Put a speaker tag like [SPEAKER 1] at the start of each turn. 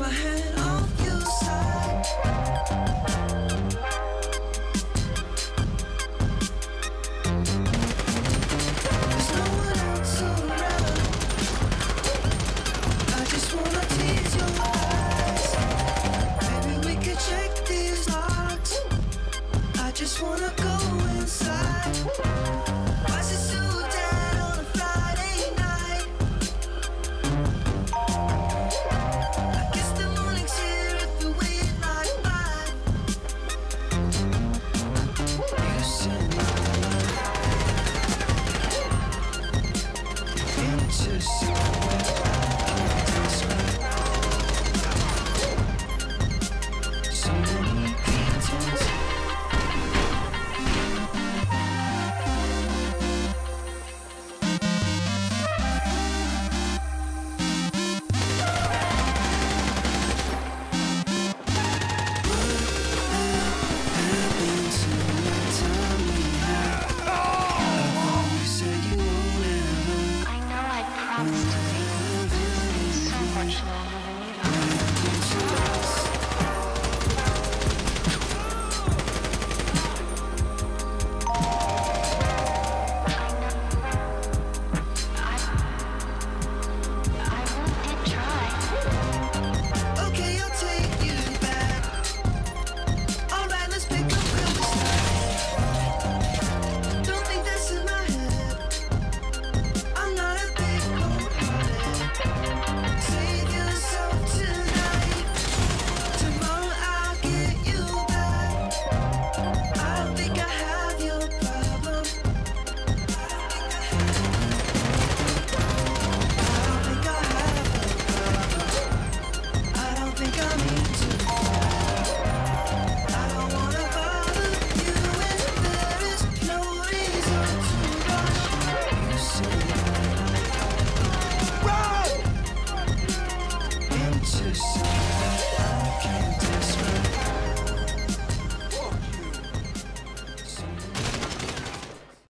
[SPEAKER 1] my hand on your side. There's no one else around. I just wanna tease your eyes. Maybe we could check these locks. I just wanna go inside. Why is it so dead on a Friday night? I guess the morning's here if the wind like mine. You send my life into somewhere so many pretenses.
[SPEAKER 2] I know I promised to make so much love.